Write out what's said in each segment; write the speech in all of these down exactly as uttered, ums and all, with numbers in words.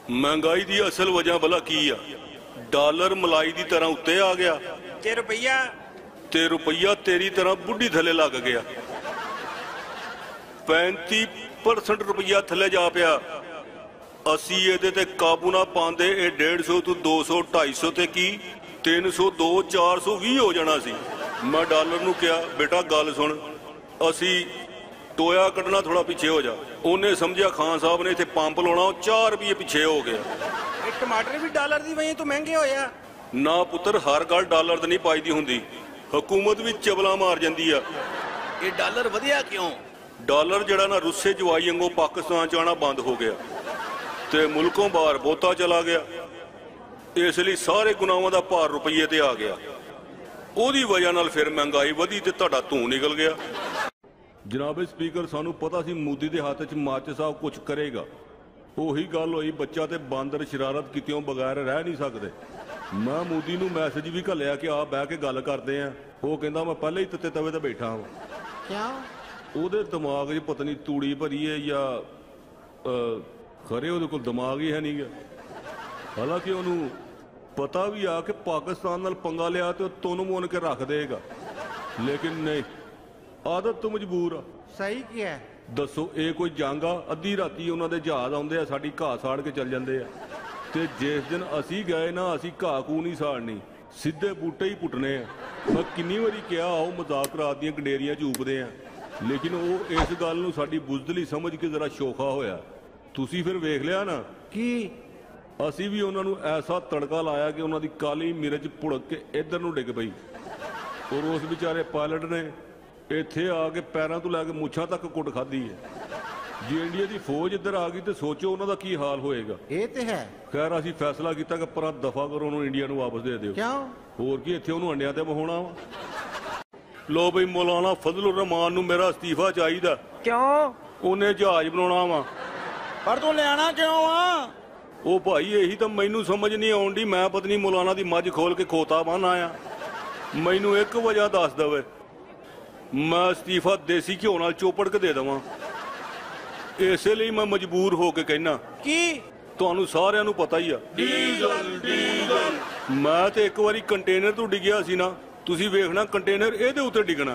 महंगाई की असल वजह भला की आ? डॉलर मलाई की तरह उत्ते आ गया ते रुपया ते रुपया तेरी तरह बुढ़ी थले लग गया। पैंती परसेंट रुपया थले जा पिया। असी ये ते काबू ना पाते ये डेढ़ सौ तो दो सौ ढाई सौ ते की तीन सौ दो चार सौ भी हो जाना सी। मैं डॉलर नूं कहा बेटा गल सुन, असी टोया कटना थोड़ा पिछे हो जा। उन्हें समझा खान साहब ने इतने पंप लाना, चार रुपये पिछे हो गया। टमाटर भी डॉलर की वजह तो महंगे होया ना पुत्र, हर गल डॉलर तो नहीं पाई दी हुंदी, हुकूमत भी चबला मार जाती है। ये डॉलर वधिया क्यों? डॉलर जड़ा ना रुस्से जवाई वांगू पाकिस्तान च आना बंद हो गया ते मुल्कों बाहर बोता चला गया। इसलिए सारे गुनाहों का भार रुपये ते आ गया। ओदी वजह नाल फिर महंगाई वधी ते तुहाडा धूं निकल गया। जनाब स्पीकर, सानू पता सी मोदी के हाथ च माचिस साहब कुछ करेगा। उही गल होई, बच्चा ते बांदर शरारत कितों बगैर रह नहीं सकते। मैं मोदी नूं मैसेज भी घल्लिया कि आ बह के गल करते हैं। वो कहता मैं पहले ही तत्ते तवे ते बैठा हाँ। क्या ਉਹਦੇ दिमाग च पता नहीं तूड़ी भरी है या खरे ਉਹਦੇ कोल दिमाग ही है नहीं गा। हालांकि उन्होंने पता भी आ कि पाकिस्तान नाल पंगा लिया तो तुन मुन के रख देगा, लेकिन नहीं, आदत तो मजबूर आ। सही किया दसो ये कोई जंग आ? अद्धी राती उन्होंने जहाज आउंदे आ, साडी घाह साड़ के चल जाते हैं। ते जिस दिन असी गए ना, असी घाह घू नहीं साड़नी, सीधे बूटे ही पुटने आ। मैं किन्नी वारी कहा आओ मजाक रात दियां गंडेरियां चूपदे आ, लेकिन वो इस गल नूं साडी बुजदली समझ के जरा शोखा होया। तुसी फिर वेख लिया ना कि असी भी उन्होंने ऐसा तड़का लाया कि उन्होंने काली मिर्च भुड़क के इधर नूं डिग पई। और उस बेचारे पायलट ने इत्थे आके पैरों तो लैके मुछां तक कुट खाधी है। जे इंडिया की फौज इधर आ गई तो सोचो उन्होंने की हाल होएगा। ये ते है। खैर असी फैसला किया कि पर दफा करो उन्होंने, इंडिया नूं वापस दे दिओ। क्यों? होर की इत्थे उन्होंने अंडियां ते बहाउणा वा। लो बई मौलाना फजलुर रहमान नूं मेरा इस्तीफा चाहिदा। क्यों? उन्हें जहाज बनाउणा वा। पर तू लियाना क्यों वा? ओ भाई यही तो मैनू समझ नहीं आउंदी। मैं पत्नी मौलाना की मझ खोल के खोता बन आया। मैनू एक वजह दस दवे, मैं इस्तीफा देसी घ्यो नाल चोपड़ के दे देवां। इसलिए मैं मजबूर हो के कहना कि तुहानू सारिआं नू पता ही आ। डीजल डीजल मैं तो एक बारी कंटेनर तो डिग्या सी ना, तुसी वेखना कंटेनर इहदे उत्ते डिगना,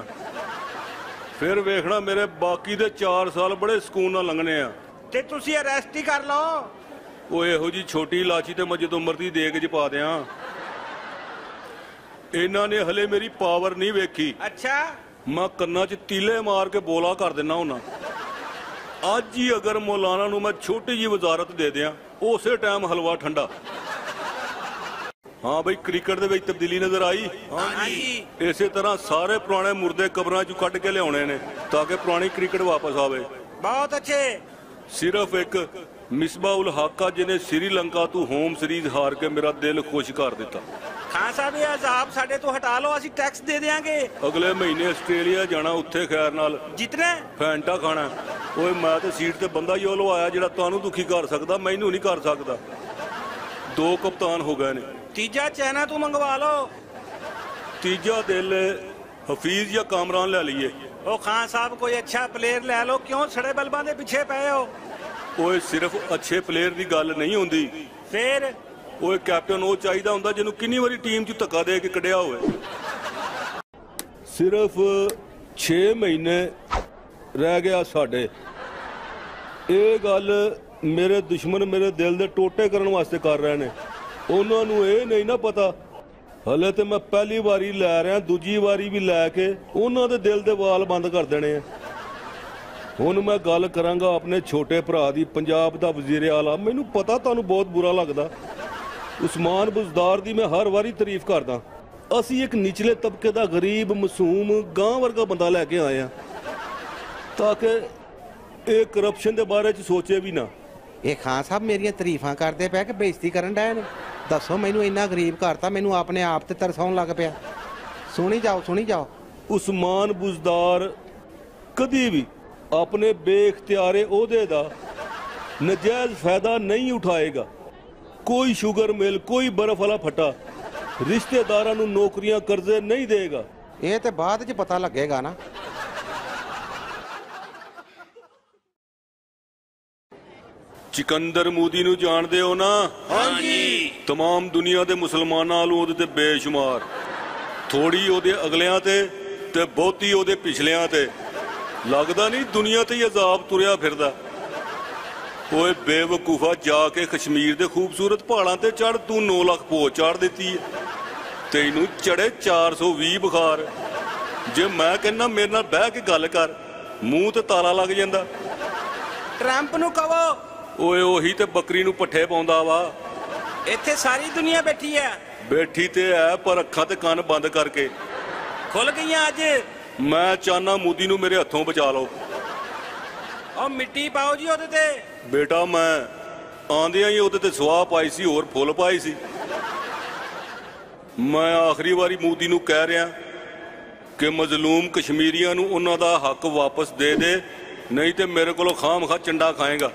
फिर वेखना मेरे बाकी दे चार साल बड़े सुकून नाल लंघने आ। ते तुसी अरेस्ट ही कर लो। वो इहो जी छोटी इलाची तो मैं जो उम्र की देग च पा दियां। इन्हां ने हले मेरी पावर नहीं वेखी। अच्छा, मैं कन्ना च तीले मार के बोला कर देना हुना। अज ही अगर मौलाना नूं मैं छोटी जी वजारत दे दियां, उस टाइम हलवा ठंडा। हाँ बई, क्रिकेट दे विच तब्दीली नजर आई। हाँ जी। इसे तरह सारे पुराने मुर्दे कबरां चों कढ के लियाउणे ने ताकि पुरानी क्रिकेट वापस आवे। बहुत अच्छे। सिर्फ एक मिसबा उल हक आ जिन्हें श्रीलंका तू होम सीरीज हार के मेरा दिल खुश कर दिता। खान साहब ये अजाब साडे तो हटा लो, असी टैक्स दे देंगे। अगले महीने आस्ट्रेलिया जाना, उत्थे खैर नाल जितने फैंटा खाना। ओए मैं तो सीट ते बंदा ही लवाया जिहड़ा तुहानू दुखी कर सकदा, मैनू नहीं कर सकदा। दो कप्तान हो गए ने। तीजा चाइना तू मंगवा लो। तीजा दिल हफीज या कामरान ले लीए। ओ खान साहब कोई अच्छा प्लेयर ले लो, क्यों सड़े बल्बां दे पिछे पए हो? ओए सिर्फ अच्छे प्लेयर की गल नहीं होंदी। फिर ओए कैप्टन वो चाहिदा हुंदा जिन्हों किन्नी वारी टीम च धक्का दे के कढ़िया होवे। सिर्फ छे महीने रह गया साडे। ये गल मेरे दुश्मन मेरे दिल दे टोटे करन वास्ते कर रहे ने। उन्हां नूं ये नहीं ना पता हले तो मैं पहली बारी लै रहा, दूजी बारी भी लैके उन्हां दे दिल दे वाल बंद कर देने। हुण मैं गल करांगा अपने छोटे भरा दी, पंजाब दा वजीर आला। मैनूं पता तुहानूं बहुत बुरा लगदा, उस्मान बुजदार दी मैं हर वारी तारीफ करदा। असी एक निचले तबके दा गरीब मासूम गांव वर्गा बंदा लैके आए हैं ताकि ये करप्शन दे बारे च सोचे भी ना। ये खान साहब मेरिया तारीफां करते पे कि बेइज्जती करन डे ने? दसो मैनू इन्ना गरीब करता, मैनू अपने आप ते तरस आउण लग पिया। सुनी जाओ सुनी जाओ। उस्मान बुजदार कदी भी अपने बेख्तियारे ओहदे दा नजायज फायदा नहीं उठाएगा। कोई शुगर मिल, कोई बर्फ वाला फटा रिश्तेदारां नूं नौकरियां कर्जे नहीं देगा। ये तो बाद च पता लगेगा ना। सिकंदर मोदी नूं जाणदे हो ना? हाँ जी। तमाम दुनिया दे मुसलमानां नालों ओहदे ते बेशुमार, थोड़ी ओहदे अगलियां ते ते बहुती ओहदे पिछलियां ते। लगदा नहीं दुनिया ते ही अजाब तुरिया फिरदा। ओए बेवकूफा, जाके कश्मीर दे खूबसूरत पहाड़ां ते चढ़, तू नौ लख पोच चाड़ दित्ती है। तैनूं चढ़े चार सौ भी बुखार। जे मैं कहना मेरे नाल बह के गल कर, मूँह ते ताला लग जांदा। ट्रंप नूं कहो। ओए ओही ते बकरी नूं पट्ठे पाउंदा वा। ਇੱਥੇ ਸਾਰੀ ਦੁਨੀਆ ਬੈਠੀ ਹੈ। बैठी ते है पर अखां ते कान बंद करके। ਖੁੱਲ ਗਈਆਂ ਅੱਜ। मैं चाहना मोदी नूं मेरे हथों बचा लो। ਉਹ ਮਿੱਟੀ ਪਾਓ ਜੀ ਉਹਦੇ ਤੇ। बेटा मैं आंदियां ही ਉਹਦੇ ਤੇ ਸਵਾਹ ਪਾਈ ਸੀ, ਹੋਰ ਫੁੱਲ ਪਾਈ ਸੀ। मैं आखिरी वारी मोदी नूं कह रिहा कि मजलूम कश्मीरियां नूं उन्हां दा हक वापस दे दे, नहीं तो मेरे कोलों खाम खा चंडा खाएगा।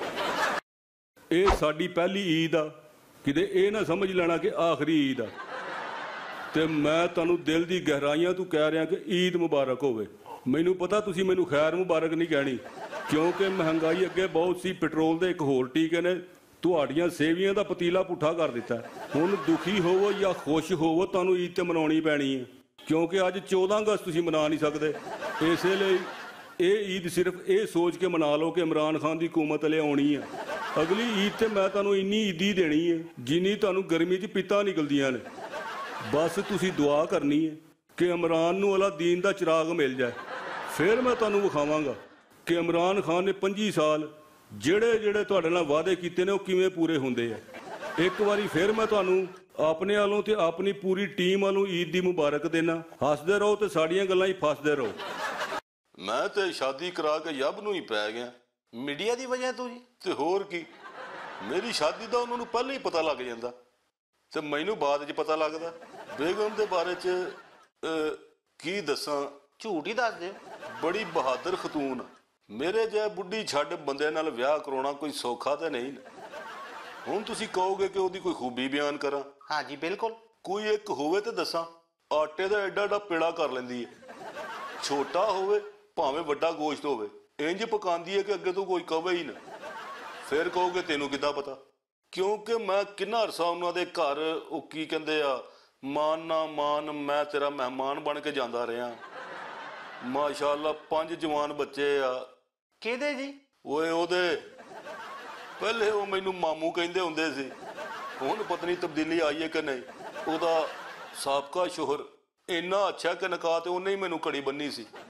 ਇਹ ਸਾਡੀ ਪਹਿਲੀ ਈਦ ਆ, ਕਿਤੇ ਇਹ ਨਾ ਸਮਝ ਲੈਣਾ ਕਿ ਆਖਰੀ ਈਦ ਆ। ਤੇ ਮੈਂ ਤੁਹਾਨੂੰ ਦਿਲ ਦੀ ਗਹਿਰਾਈਆਂ ਤੋਂ ਕਹਿ ਰਿਹਾ ਕਿ ਈਦ ਮੁਬਾਰਕ ਹੋਵੇ। ਮੈਨੂੰ ਪਤਾ ਤੁਸੀਂ ਮੈਨੂੰ ਖੈਰ ਮੁਬਾਰਕ ਨਹੀਂ ਕਹਿਣੀ, ਕਿਉਂਕਿ ਮਹਿੰਗਾਈ ਅੱਗੇ ਬਹੁਤ ਸੀ। ਪੈਟਰੋਲ ਦੇ ਇੱਕ ਹੋਰ ਟੀਕੇ ਨੇ ਤੁਹਾਡੀਆਂ ਸੇਵੀਆਂ ਦਾ ਪਤੀਲਾ ਪੁੱਠਾ ਕਰ ਦਿੱਤਾ। ਹੁਣ ਦੁਖੀ ਹੋਵੋ ਜਾਂ ਖੁਸ਼ ਹੋਵੋ, ਤੁਹਾਨੂੰ ਈਦ ਤੇ ਮਨਾਉਣੀ ਪੈਣੀ ਹੈ, ਕਿਉਂਕਿ ਅੱਜ ਚੌਦਾਂ ਅਗਸਤ ਤੁਸੀਂ ਮਨਾ ਨਹੀਂ ਸਕਦੇ। ਇਸੇ ਲਈ ਇਹ ਈਦ ਸਿਰਫ ਇਹ ਸੋਚ ਕੇ ਮਨਾ ਲਓ ਕਿ ਇਮਰਾਨ ਖਾਨ ਦੀ ਹਕੂਮਤ ਲਿਆਉਣੀ ਆ। ਅਗਲੀ ਈਦ ਤੇ ਮੈਂ ਤੁਹਾਨੂੰ ਇੰਨੀ ਈਦੀ ਦੇਣੀ ਹੈ ਜਿੰਨੀ ਤੁਹਾਨੂੰ ਗਰਮੀ 'ਚ ਪਿੱਤਾਂ ਨਿਕਲਦੀਆਂ ਨੇ। ਬਸ ਤੁਸੀਂ ਦੁਆ ਕਰਨੀ ਹੈ ਕਿ ਇਮਰਾਨ ਨੂੰ ਅਲਾ ਦੀਨ ਦਾ ਚਿਰਾਗ ਮਿਲ ਜਾਏ। ਫਿਰ ਮੈਂ ਤੁਹਾਨੂੰ ਵਿਖਾਵਾਂਗਾ ਕਿ ਇਮਰਾਨ ਖਾਨ ਨੇ ਪੰਜੀ ਸਾਲ ਜਿਹੜੇ ਜਿਹੜੇ ਤੁਹਾਡੇ ਨਾਲ ਵਾਅਦੇ ਕੀਤੇ ਨੇ ਉਹ ਕਿਵੇਂ ਪੂਰੇ ਹੁੰਦੇ ਆ। ਇੱਕ ਵਾਰੀ ਫਿਰ ਮੈਂ ਤੁਹਾਨੂੰ ਆਪਣੇ ਵੱਲੋਂ ਤੇ ਆਪਣੀ ਪੂਰੀ ਟੀਮ ਵੱਲੋਂ ਈਦ ਦੀ ਮੁਬਾਰਕ ਦੇਣਾ। ਹੱਸਦੇ ਰਹੋ ਤੇ ਸਾਡੀਆਂ ਗੱਲਾਂ ਹੀ ਫਸਦੇ ਰਹੋ। ਮੈਂ ਤੇ ਸ਼ਾਦੀ ਕਰਾ ਕੇ ਯੱਬ ਨੂੰ ਹੀ ਪੈ ਗਿਆ। ਮੀਡੀਆ ਦੀ ਵਜ੍ਹਾ ਤੋਂ ਜੀ। ਤੇ ਹੋਰ ਕੀ, ਮੇਰੀ ਸ਼ਾਦੀ ਦਾ ਉਹਨਾਂ ਨੂੰ ਪਹਿਲਾਂ ਹੀ ਪਤਾ ਲੱਗ ਜਾਂਦਾ ਤੇ ਮੈਨੂੰ ਬਾਅਦ 'ਚ ਪਤਾ ਲੱਗਦਾ। ਬੇਗਮ ਦੇ ਬਾਰੇ 'ਚ ਅਹ, ਕੀ ਦੱਸਾਂ, ਝੂਠ ਹੀ ਦੱਸ ਦਿਓ। ਬੜੀ ਬਹਾਦਰ ਖਤੂਨ। ਮੇਰੇ ਜਿਹੇ ਬੁੱਢੀ ਛੱਡ ਬੰਦੇ ਨਾਲ ਵਿਆਹ ਕਰਾਉਣਾ ਕੋਈ ਸੌਖਾ ਤਾਂ ਨਹੀਂ। ਹੁਣ ਤੁਸੀਂ ਕਹੋਗੇ ਕਿ ਉਹਦੀ ਕੋਈ ਖੂਬੀ ਬਿਆਨ ਕਰਾਂ। ਹਾਂ ਜੀ ਬਿਲਕੁਲ। ਕੋਈ ਇੱਕ ਹੋਵੇ ਤੇ ਦੱਸਾਂ। ਆਟੇ ਦਾ ਐਡਾ ਐਡਾ ਪੇੜਾ ਕਰ ਲੈਂਦੀ ਹੈ। ਛੋਟਾ ਹੋਵੇ ਭਾਵੇਂ ਵੱਡਾ ਗੋਸ਼ਤ ਹੋਵੇ, ਇੰਜ ਪਕਾਉਂਦੀ ਹੈ ਕਿ ਅੱਗੇ ਤੋਂ ਕੋਈ ਕਵੇ ਹੀ ਨਾ। ਫਿਰ ਕਹੋਗੇ ਤੈਨੂੰ ਕਿੱਦਾਂ ਪਤਾ, ਕਿਉਂਕਿ ਮੈਂ ਕਿੰਨਾ ਅਰਸਾ ਉਹਨਾਂ ਦੇ ਘਰ ਉਹ ਕੀ ਕਹਿੰਦੇ ਆ, ਮਾਨ ਨਾ ਮਾਨ, ਮੈਂ ਤੇਰਾ ਮਹਿਮਾਨ ਬਣ ਕੇ ਜਾਂਦਾ ਰਿਹਾ। ਮਾਸ਼ਾਅੱਲਾ ਪੰਜ ਜਵਾਨ ਬੱਚੇ ਆ। ਕਿਹਦੇ ਜੀ? ਓਏ ਉਹਦੇ। ਪਹਿਲੇ ਉਹ ਮੈਨੂੰ ਮਾਮੂ ਕਹਿੰਦੇ ਹੁੰਦੇ ਸੀ, ਹੁਣ ਪਤਾ ਨਹੀਂ ਤਬਦੀਲੀ ਆਈ ਹੈ ਕਿ ਨਹੀਂ। ਉਹਦਾ ਸਾਬਕਾ ਸ਼ੋਹਰ ਇੰਨਾ ਅੱਛਾ ਕਿ ਨਿਕਾਹ ਤੇ ਉਹਨੇ ਹੀ ਮੈਨੂੰ ਘੜੀ ਬੰਨੀ ਸੀ।